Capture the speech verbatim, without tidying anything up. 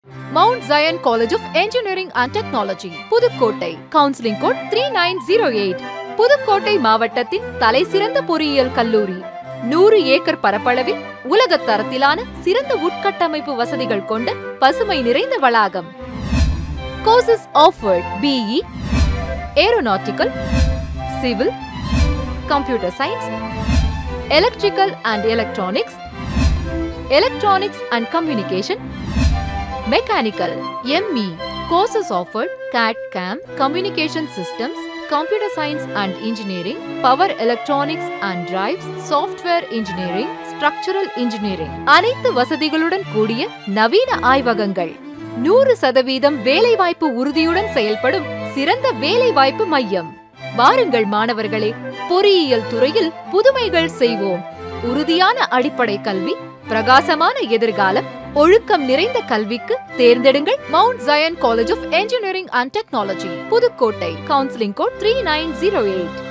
Mount Zion College of Engineering and Technology, Pudukkottai. Counseling code three nine zero eight. Pudukkottai மாவட்டத்தின் தலைசிறந்த பொறியியல் கல்லூரி. நூறு ஏக்கர் பரப்பளவில் உலகத் தரத்திலான சிறந்த உட்கட்டமைப்பு வசதிகள் கொண்ட பசுமை நிறைந்த வளாகம். Courses offered: B E, Aeronautical, Civil, Computer Science, Electrical and Electronics, Electronics and Communication, Mechanical. M E. Courses offered: C A D C A M, Communication Systems, Computer Science and Engineering, Power Electronics and Drives, Software Engineering, Structural Engineering. அனைத்து வசதிகளுடன் கூடிய நவீன ஆய்வகங்கள். நூறு சதவீதம் வேலைவாய்ப்பு உறுதியுடன் செயல்படும் சிறந்த வேலைவாய்ப்பு மையம். வாருங்கள் மாணவர்களே, பொறியியல் துறையில் புதுமைகள் செய்வோம். உறுதியான அடிப்படை கல்வி, பிரகாசமான எதிர்காலம், ஒழுக்கம் நிறைந்த கல்விக்கு தேர்ந்தெடுங்கள் Mount Zion college of engineering and technology, Pudukkottai. Counselling code three nine zero eight.